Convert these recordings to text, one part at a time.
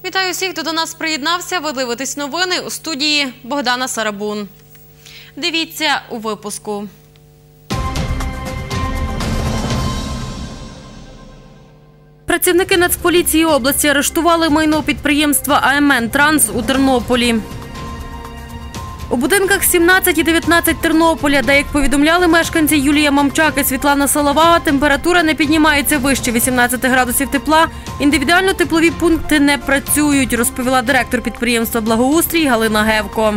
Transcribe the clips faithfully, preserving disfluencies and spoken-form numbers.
Вітаю всіх, хто до нас приєднався. Ви дивитесь новини, у студії Богдана Сарабун. Дивіться у випуску. Працівники Нацполіції області арештували майно підприємства «А Ем Ен Транс» у Тернополі. У будинках сімнадцять і дев'ятнадцять Тернополя, де, як повідомляли мешканці Юлія Мамчак і Світлана Салавава, температура не піднімається вище вісімнадцяти градусів тепла, індивідуально теплові пункти не працюють, розповіла директор підприємства «Благоустрій» Галина Гевко.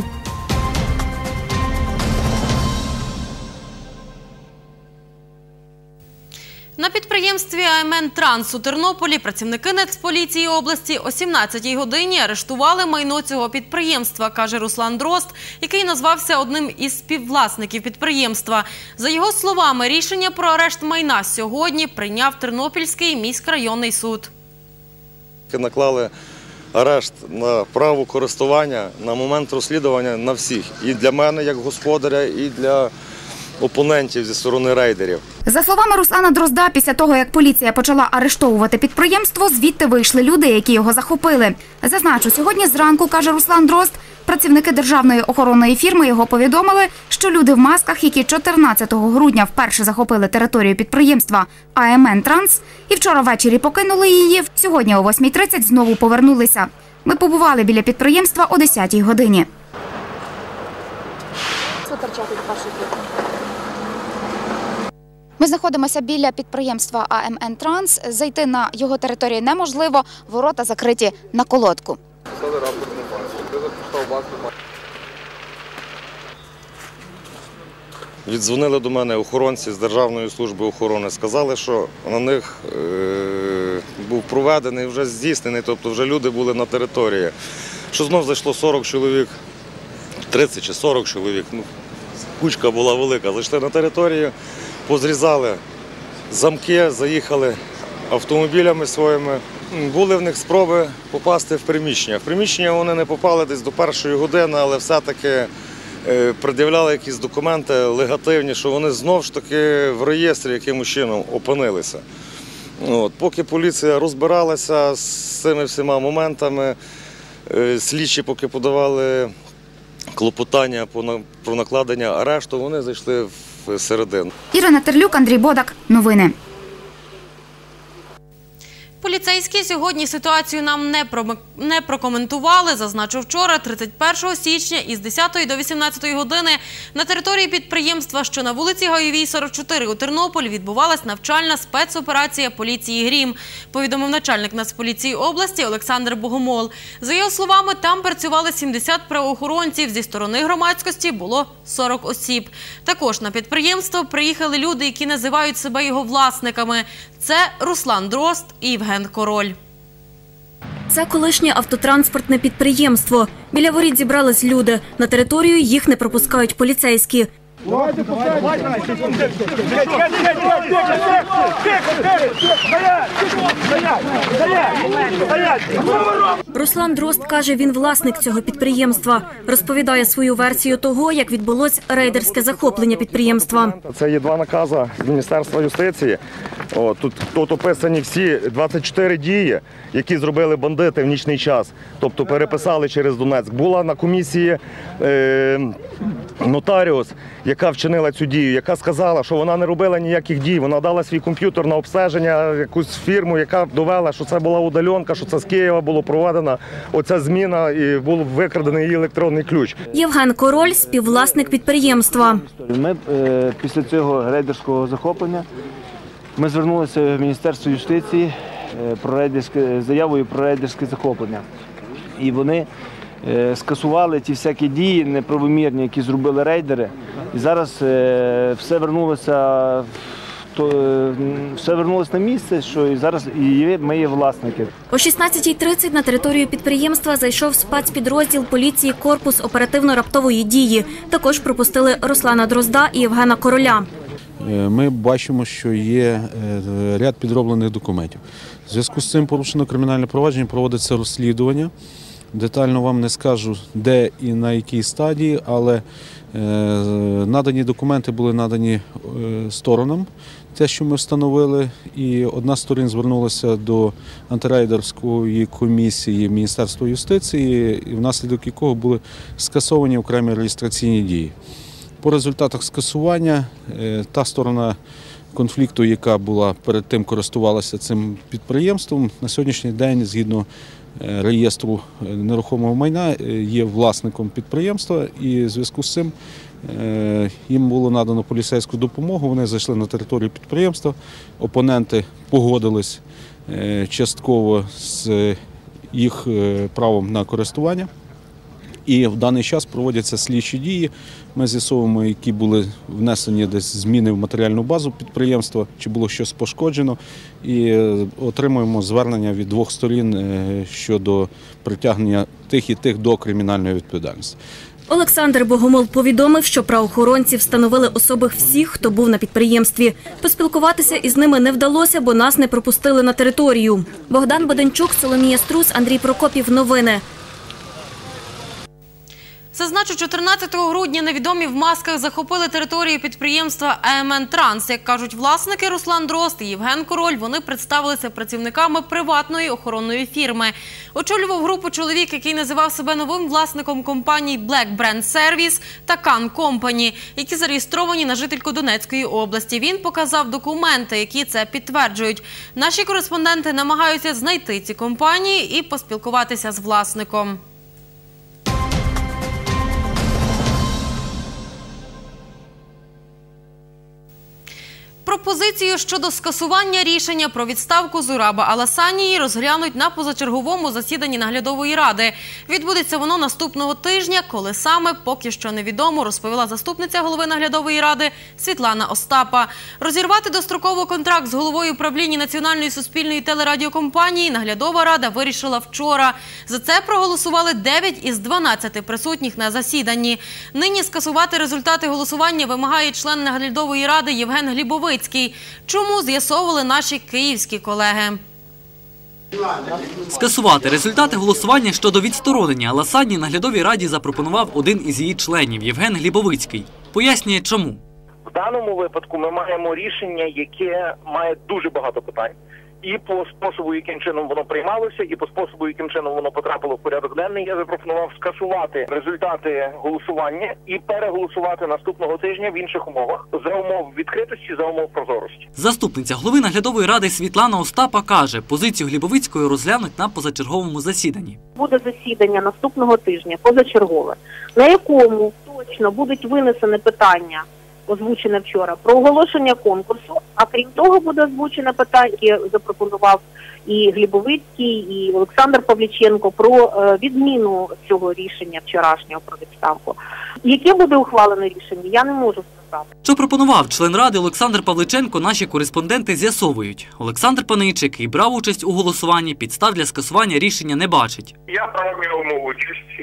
На підприємстві «А Ем Ен Транс» у Тернополі працівники Нацполіції області о сімнадцятій годині арештували майно цього підприємства, каже Руслан Дрозд, який назвався одним із співвласників підприємства. За його словами, рішення про арешт майна сьогодні прийняв Тернопільський міськрайонний суд. Наклали арешт на право користування на момент розслідування на всіх. І для мене, як господаря, і для опонентів зі сторони рейдерів. За словами Руслана Дрозда, після того, як поліція почала арештовувати підприємство, звідти вийшли люди, які його захопили. Зазначу, сьогодні зранку, каже Руслан Дрозд, працівники державної охоронної фірми його повідомили, що люди в масках, які чотирнадцятого грудня вперше захопили територію підприємства «А Ем Ен Транс» і вчора ввечері покинули її, сьогодні о восьмій тридцять знову повернулися. Ми побували біля підприємства о десятій годині. Ми знаходимося біля підприємства «А Ем Ен Транс». Зайти на його територію неможливо, ворота закриті на колодку. Віддзвонили до мене охоронці з Державної служби охорони, сказали, що на них е був проведений, вже здійснений, тобто вже люди були на території. Що знов зайшло сорок чоловік, тридцять чи сорок чоловік, ну, кучка була велика, зайшли на територію. Позрізали замки, заїхали автомобілями своїми. Були в них спроби попасти в приміщення. В приміщення вони не попали десь до першої години, але все-таки пред'являли якісь документи легативні, що вони знову ж таки в реєстрі якимось чином опинилися. От, поки поліція розбиралася з цими всіма моментами, слідчі поки подавали клопотання про накладення арешту, вони зайшли в середину. Ірина Терлюк, Андрій Бодак. Новини. Поліцейські сьогодні ситуацію нам не, про... не прокоментували. Зазначу, вчора, тридцять першого січня, із десятої до вісімнадцятої години на території підприємства, що на вулиці Гайовій, сорок чотири у Тернополі, відбувалась навчальна спецоперація поліції «Грім», повідомив начальник Нацполіції області Олександр Богомол. За його словами, там працювали сімдесят правоохоронців, зі сторони громадськості було сорок осіб. Також на підприємство приїхали люди, які називають себе його власниками. Це Руслан Дрозд і Євген Король. Це колишнє автотранспортне підприємство. Біля воріт зібрались люди. На територію їх не пропускають поліцейські. Руслан Дрозд каже, він власник цього підприємства. Розповідає свою версію того, як відбулось рейдерське захоплення підприємства. Це є два накази з Міністерства юстиції. О, тут, тут описані всі двадцять чотири дії, які зробили бандити в нічний час. Тобто переписали через Донецьк. Була на комісії е, нотаріус, яка вчинила цю дію, яка сказала, що вона не робила ніяких дій. Вона дала свій комп'ютер на обстеження, якусь фірму, яка довела, що це була удаленка, що це з Києва було проведена оця зміна і був викрадений її електронний ключ. Євген Король – співвласник підприємства. Ми е, після цього рейдерського захоплення ми звернулися в Міністерство юстиції е, про рейдерське, заявою про рейдерське захоплення. І вони е, скасували ті всякі дії неправомірні, які зробили рейдери. І зараз е, все вернулося, то, е, все вернулося на місце, що і зараз і ми є власники. О шістнадцятій тридцять на територію підприємства зайшов спецпідрозділ поліції «Корпус оперативно-раптової дії». Також пропустили Руслана Дрозда і Євгена Короля. Ми бачимо, що є ряд підроблених документів. У зв'язку з цим порушено кримінальне провадження, проводиться розслідування. Детально вам не скажу, де і на якій стадії, але надані документи були надані сторонам те, що ми встановили, і одна з сторін звернулася до антирейдерської комісії Міністерства юстиції, і внаслідок якого були скасовані окремі реєстраційні дії. По результатах скасування та сторона конфлікту, яка була перед тим користувалася цим підприємством, на сьогоднішній день, згідно реєстру нерухомого майна, є власником підприємства, і в зв'язку з цим їм було надано поліцейську допомогу, вони зайшли на територію підприємства, опоненти погодились частково з їх правом на користування. І в даний час проводяться слідчі дії. Ми з'ясовуємо, які були внесені десь зміни в матеріальну базу підприємства, чи було щось пошкоджено, і отримуємо звернення від двох сторін щодо притягнення тих і тих до кримінальної відповідальності. Олександр Богомол повідомив, що правоохоронці встановили особи всіх, хто був на підприємстві. Поспілкуватися із ними не вдалося, бо нас не пропустили на територію. Богдан Боденчук, Соломія Струс, Андрій Прокопів. Новини. Зазначу, чотирнадцятого грудня невідомі в масках захопили територію підприємства «Е Ем Ен Транс». Як кажуть власники Руслан Дрозд і Євген Король, вони представилися працівниками приватної охоронної фірми. Очолював групу чоловік, який називав себе новим власником компаній «Black Brand Service» та «Кан Компані», які зареєстровані на жительку Донецької області. Він показав документи, які це підтверджують. Наші кореспонденти намагаються знайти ці компанії і поспілкуватися з власником. Пропозицію щодо скасування рішення про відставку Зураба Аласанії розглянуть на позачерговому засіданні наглядової ради. Відбудеться воно наступного тижня, коли саме, поки що невідомо, розповіла заступниця голови наглядової ради Світлана Остапа. Розірвати достроково контракт з головою правління Національної суспільної телерадіокомпанії наглядова рада вирішила вчора. За це проголосували дев'ять із дванадцяти присутніх на засіданні. Нині скасувати результати голосування вимагає член наглядової ради Євген Глібовицький. Чому, з'ясовували наші київські колеги. Скасувати результати голосування щодо відсторонення Аласанії наглядовій раді запропонував один із її членів – Євген Глібовицький. Пояснює, чому. В даному випадку ми маємо рішення, яке має дуже багато питань. І по способу, яким чином воно приймалося, і по способу, яким чином воно потрапило в порядок денний, я запропонував скасувати результати голосування і переголосувати наступного тижня в інших умовах. За умов відкритості, за умов прозорості. Заступниця голови наглядової ради Світлана Остапа каже, позицію Глібовицької розглянуть на позачерговому засіданні. Буде засідання наступного тижня, позачергове, на якому точно будуть винесені питання, озвучене вчора, про оголошення конкурсу, а крім того буде озвучене питання, яке запропонував і Глібовицький, і Олександр Павліченко, про відміну цього рішення вчорашнього про відставку. Яке буде ухвалене рішення, я не можу сказати. Що пропонував член ради Олександр Павличенко, наші кореспонденти з'ясовують. Олександр Паничик, який брав участь у голосуванні, підстав для скасування рішення не бачить. Я брав йому участь, і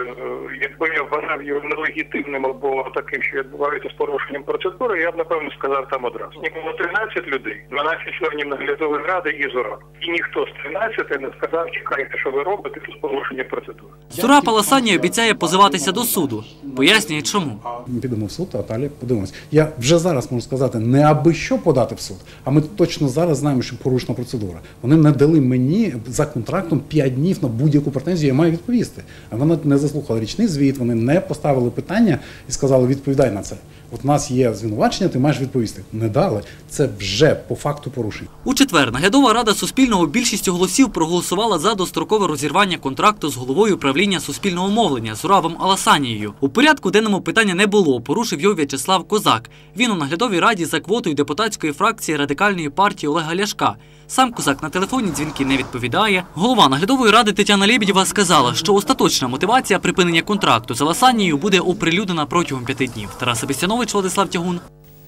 якби я вважав його нелегітимним або таким, що відбувається з порушенням процедури, я б, напевно, сказав там одразу. Не було тринадцять людей, дванадцять членів наглядової ради і Зураб. І ніхто з тринадцяти не сказав, чекайте, що ви робите, тут порушення процедури. Зураб Аласанії обіцяє позиватися до суду. Пояснює, чому. Ми підемо в суд, а далі подивимось. Я вже зараз можу сказати, не аби що подати в суд, а ми точно зараз знаємо, що порушена процедура. Вони не дали мені за контрактом п'ять днів на будь-яку претензію, я маю відповісти. А вона не заслухала річний звіт, вони не поставили питання і сказали, відповідай на це. От у нас є звинувачення, ти маєш відповісти. Не дали. Це вже по факту порушень. У четвер наглядова рада Суспільного більшістю голосів проголосувала за дострокове розірвання контракту з головою управління суспільного мовлення Зурабом Аласанією. У порядку денному питання не було, порушив його В'ячеслав Козак. Він у наглядовій раді за квотою депутатської фракції Радикальної партії Олега Ляшка. Сам Козак на телефонні дзвінки не відповідає. Голова наглядової ради Тетяна Лєбєдєва сказала, що остаточна мотивація припинення контракту з Аласанією буде оприлюднена протягом п'яти днів. Тарас Бестянович, Владислав Тягун.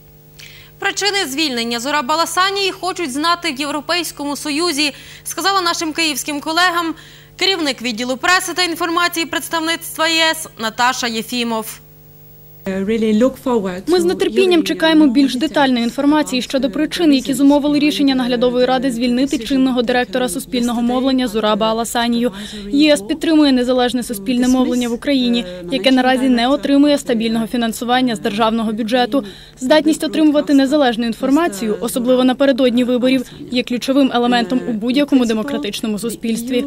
Причини звільнення Зураба Аласанії хочуть знати в Європейському Союзі, сказала нашим київським колегам керівник відділу преси та інформації представництва ЄС Наташа Єфімов. Ми з нетерпінням чекаємо більш детальної інформації щодо причин, які зумовили рішення наглядової ради звільнити чинного директора суспільного мовлення Зураба Аласанію. ЄС підтримує незалежне суспільне мовлення в Україні, яке наразі не отримує стабільного фінансування з державного бюджету. Здатність отримувати незалежну інформацію, особливо напередодні виборів, є ключовим елементом у будь-якому демократичному суспільстві.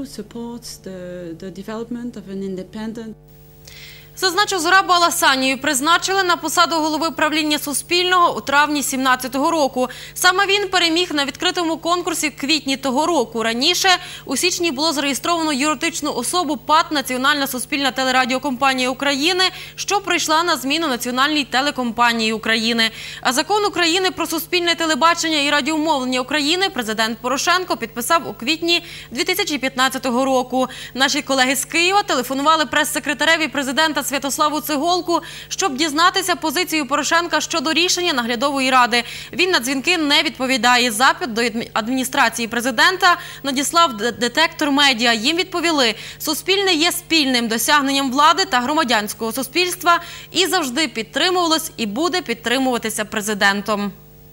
Зазначу, Зурабу Аласанію призначили на посаду голови правління Суспільного у травні сімнадцятого року. Саме він переміг на відкритому конкурсі в квітні того року. Раніше у січні було зареєстровано юридичну особу ПАТ «Національна суспільна телерадіокомпанія України», що прийшла на зміну Національній телекомпанії України. А закон України про суспільне телебачення і радіомовлення України президент Порошенко підписав у квітні дві тисячі п'ятнадцятого року. Наші колеги з Києва телефонували прес-секретареві президента Святославу Цеголку, щоб дізнатися позицію Порошенка щодо рішення наглядової ради. Він на дзвінки не відповідає. Запит до адміністрації президента надіслав детектор медіа. Їм відповіли, Суспільне є спільним досягненням влади та громадянського суспільства і завжди підтримувалось і буде підтримуватися президентом.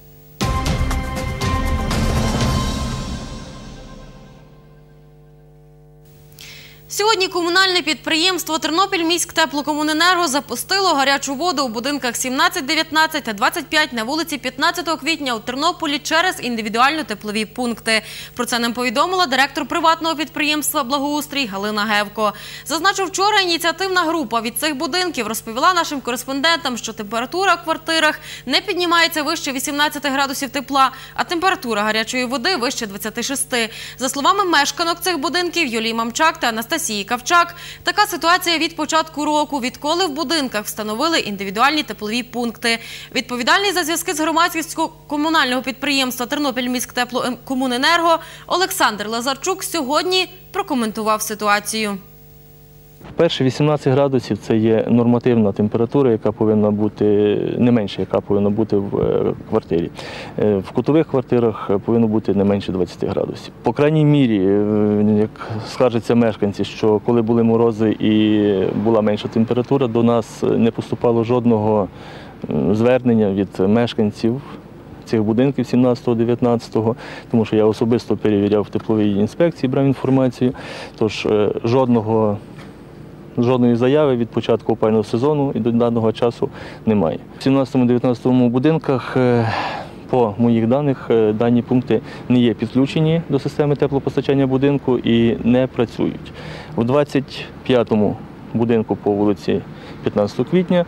Сьогодні комунальне підприємство «Тернопільміськтеплокомуненерго» запустило гарячу воду у будинках сімнадцять, дев'ятнадцять та двадцять п'ять на вулиці п'ятнадцятого квітня у Тернополі через індивідуально-теплові пункти. Про це нам повідомила директор приватного підприємства «Благоустрій» Галина Гевко. Зазначу, вчора ініціативна група від цих будинків розповіла нашим кореспондентам, що температура в квартирах не піднімається вище вісімнадцяти градусів тепла, а температура гарячої води вище двадцяти шести. За словами мешканок цих будинків Юлії Мамчак та Анастасії Кавчак, така ситуація від початку року, відколи в будинках встановили індивідуальні теплові пункти. Відповідальний за зв'язки з громадськістю комунального підприємства «Тернопільміськтеплокомуненерго» Олександр Лазарчук сьогодні прокоментував ситуацію. Перше, вісімнадцять градусів – це є нормативна температура, яка повинна бути, не менше, яка повинна бути в квартирі. В кутових квартирах повинно бути не менше двадцяти градусів. По крайній мірі, як скаржаться мешканці, що коли були морози і була менша температура, до нас не поступало жодного звернення від мешканців цих будинків сімнадцятого, дев'ятнадцятого, тому що я особисто перевіряв в тепловій інспекції, брав інформацію, тож жодного Жодної заяви від початку опалювального сезону і до даного часу немає. В сімнадцятому, дев'ятнадцятому будинках, по моїх даних, дані пункти не є підключені до системи теплопостачання будинку і не працюють. У двадцять п'ятому будинку по вулиці п'ятнадцятого квітня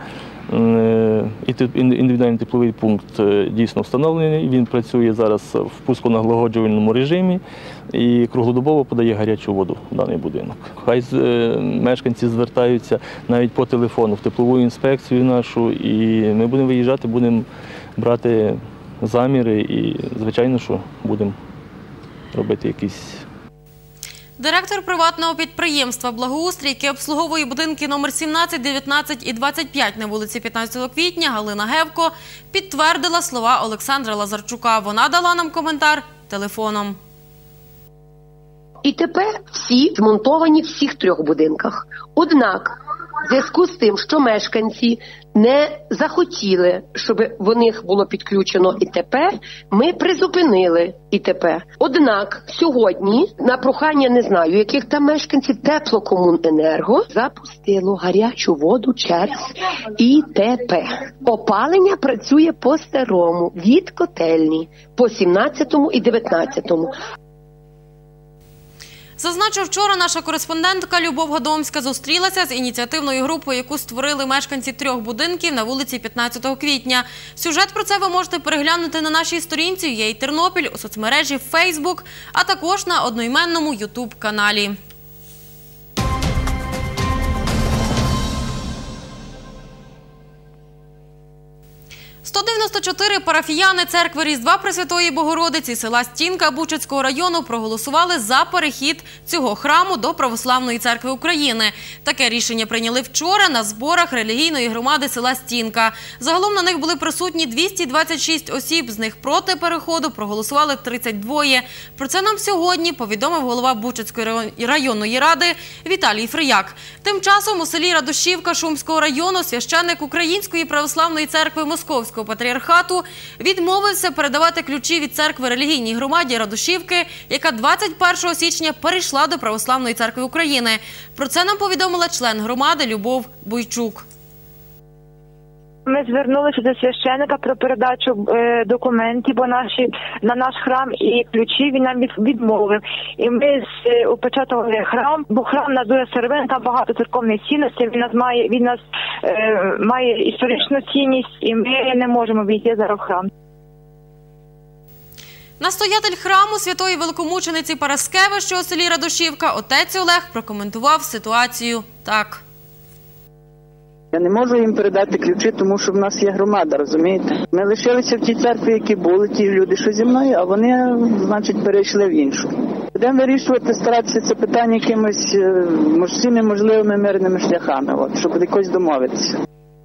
індивідуальний тепловий пункт дійсно встановлений, він працює зараз в пусконалагоджувальному режимі і круглодобово подає гарячу воду в даний будинок. Хай мешканці звертаються навіть по телефону в теплову інспекцію нашу, і ми будемо виїжджати, будемо брати заміри і, звичайно, що будемо робити якісь. Директор приватного підприємства «Благоустрій», яке обслуговує будинки номер сімнадцять, дев'ятнадцять і двадцять п'ять на вулиці п'ятнадцятого квітня, Галина Гевко, підтвердила слова Олександра Лазарчука. Вона дала нам коментар телефоном. І тепер всі змонтовані в всіх трьох будинках. Однак, в зв'язку з тим, що мешканці не захотіли, щоб в них було підключено ІТП, ми призупинили ІТП. Однак сьогодні, на прохання не знаю, яких там мешканців, Теплокомуненерго запустило гарячу воду через ІТП. Опалення працює по-старому, від котельні, по сімнадцятому і дев'ятнадцятому. Зазначу, вчора наша кореспондентка Любов Гадомська зустрілася з ініціативною групою, яку створили мешканці трьох будинків на вулиці п'ятнадцятого квітня. Сюжет про це ви можете переглянути на нашій сторінці «Єй Тернопіль», у соцмережі Facebook, а також на одноіменному ютуб-каналі. сто дев'яносто чотири парафіяни церкви Різдва Пресвятої Богородиці села Стінка Бучацького району проголосували за перехід цього храму до Православної церкви України. Таке рішення прийняли вчора на зборах релігійної громади села Стінка. Загалом на них були присутні двісті двадцять шість осіб, з них проти переходу проголосували тридцять два. Про це нам сьогодні повідомив голова Бучацької районної ради Віталій Фрияк. Тим часом у селі Радушівка Шумського району священник Української Православної церкви Московського патріархату відмовився передавати ключі від церкви релігійній громаді Радушівки, яка двадцять першого січня перейшла до Православної церкви України. Про це нам повідомила член громади Любов Бойчук. Ми звернулися до священика про передачу е, документів бо наші, на наш храм, і ключі він нам відмовив. І ми е, опечатували храм, бо храм нас дуже старовинний, там багато церковних цінностей, він нас має, він нас, е, має історичну цінність, і ми не можемо війти зараз в храм. Настоятель храму святої великомучениці Параскеви, у селі Радушівка, отець Олег прокоментував ситуацію так. Я не можу їм передати ключі, тому що в нас є громада, розумієте? Ми лишилися в тій церкві, які були, ті люди, що зі мною, а вони, значить, перейшли в іншу. Будемо вирішувати, старатися це питання якимось всіми можливими мирними шляхами, от, щоб якось домовитися.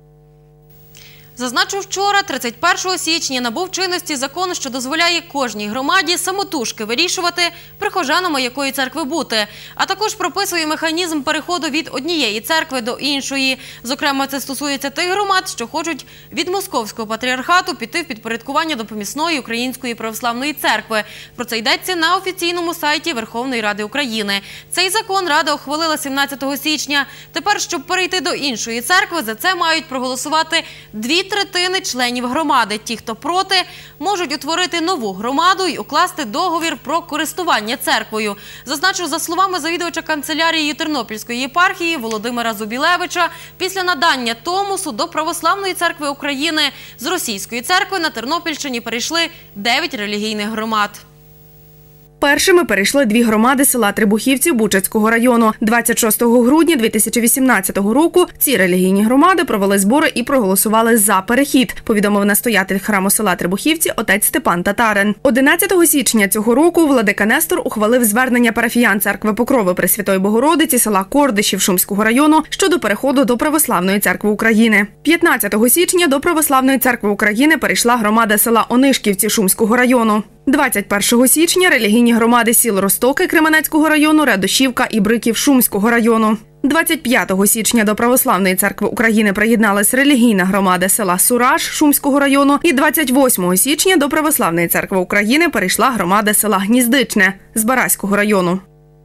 Зазначу, вчора, тридцять першого січня, набув чинності закон, що дозволяє кожній громаді самотужки вирішувати, прихожанами якої церкви бути, а також прописує механізм переходу від однієї церкви до іншої. Зокрема, це стосується тих громад, що хочуть від Московського патріархату піти в підпорядкування до помісної Української Православної церкви. Про це йдеться на офіційному сайті Верховної Ради України. Цей закон Рада ухвалила сімнадцятого січня. Тепер, щоб перейти до іншої церкви, за це мають проголосувати дві третини членів громади. Ті, хто проти, можуть утворити нову громаду і укласти договір про користування церквою. Зазначу, за словами завідувача канцелярії Тернопільської єпархії Володимира Зубілевича, після надання Томосу до Православної церкви України з Російської церкви на Тернопільщині перейшли дев'ять релігійних громад. Першими перейшли дві громади села Требухівці Бучацького району. двадцять шостого грудня дві тисячі вісімнадцятого року ці релігійні громади провели збори і проголосували за перехід, повідомив настоятель храму села Требухівці отець Степан Татарин. одинадцятого січня цього року владика Нестор ухвалив звернення парафіян церкви Покрови Пресвятої Богородиці села Кордишів Шумського району щодо переходу до Православної церкви України. п'ятнадцятого січня до Православної церкви України перейшла громада села Онишківці Шумського району. двадцять першого січня релігійні громади сіл Ростоки Кременецького району, Радушівка і Бриків Шумського району. двадцять п'ятого січня до Православної церкви України приєдналась релігійна громада села Сураж Шумського району і двадцять восьмого січня до Православної церкви України перейшла громада села Гніздичне з Бараського району.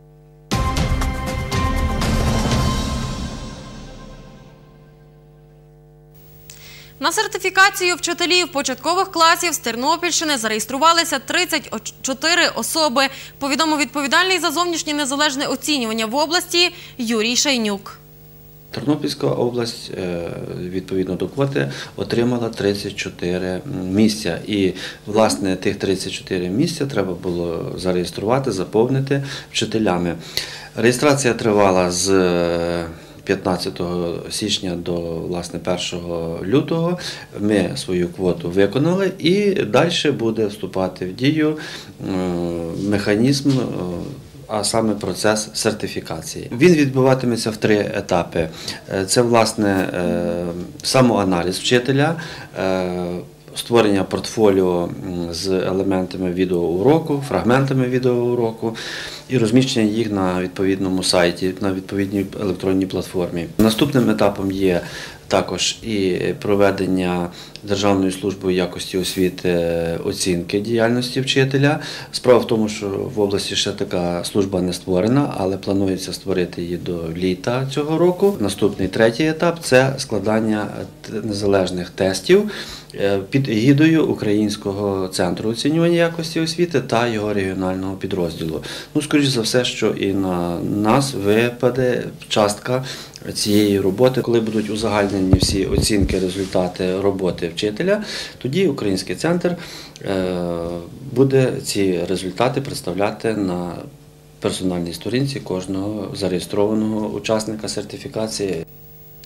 На сертифікацію вчителів початкових класів з Тернопільщини зареєструвалися тридцять чотири особи, повідомив відповідальний за зовнішнє незалежне оцінювання в області Юрій Шайнюк. Тернопільська область, відповідно до квоти, отримала тридцять чотири місця. І, власне, тих тридцять чотири місця треба було зареєструвати, заповнити вчителями. Реєстрація тривала з п'ятнадцятого січня до, власне, першого лютого. Ми свою квоту виконали і далі буде вступати в дію механізм, а саме процес сертифікації. Він відбуватиметься в три етапи. Це, власне, самоаналіз вчителя, створення портфоліо з елементами відеоуроку, фрагментами відеоуроку і розміщення їх на відповідному сайті, на відповідній електронній платформі. Наступним етапом є також і проведення Державною службою якості освіти оцінки діяльності вчителя. Справа в тому, що в області ще така служба не створена, але планується створити її до літа цього року. Наступний третій етап – це складання незалежних тестів під егідою Українського центру оцінювання якості освіти та його регіонального підрозділу. Ну, скоріш за все, що і на нас випаде частка цієї роботи. Коли будуть узагальнені всі оцінки, результати роботи вчителя, тоді Український центр буде ці результати представляти на персональній сторінці кожного зареєстрованого учасника сертифікації.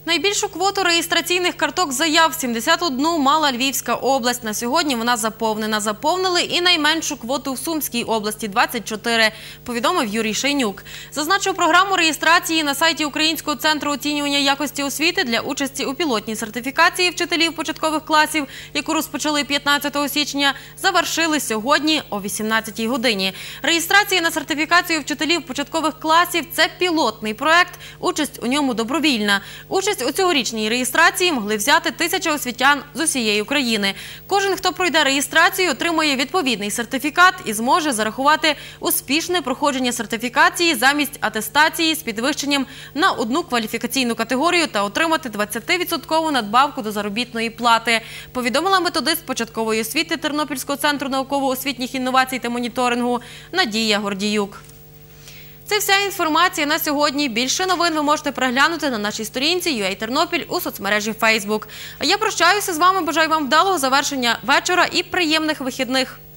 Найбільшу квоту реєстраційних карток заяв – сімдесят одну мала Львівська область. На сьогодні вона заповнена. Заповнили і найменшу квоту в Сумській області – двадцять чотири, повідомив Юрій Шейнюк. Зазначив, програму реєстрації на сайті Українського центру оцінювання якості освіти для участі у пілотній сертифікації вчителів початкових класів, яку розпочали п'ятнадцятого січня, завершили сьогодні о вісімнадцятій годині. Реєстрація на сертифікацію вчителів початкових класів – це пілотний проект, участь у ньому добровільна. Участь у цьогорічній реєстрації могли взяти тисяча освітян з усієї України. Кожен, хто пройде реєстрацію, отримує відповідний сертифікат і зможе зарахувати успішне проходження сертифікації замість атестації з підвищенням на одну кваліфікаційну категорію та отримати двадцятивідсоткову надбавку до заробітної плати, повідомила методист початкової освіти Тернопільського центру науково-освітніх інновацій та моніторингу Надія Гордіюк. Це вся інформація на сьогодні. Більше новин ви можете переглянути на нашій сторінці ю ей Тернопіль у соцмережі Фейсбук. А я прощаюся з вами, бажаю вам вдалого завершення вечора і приємних вихідних.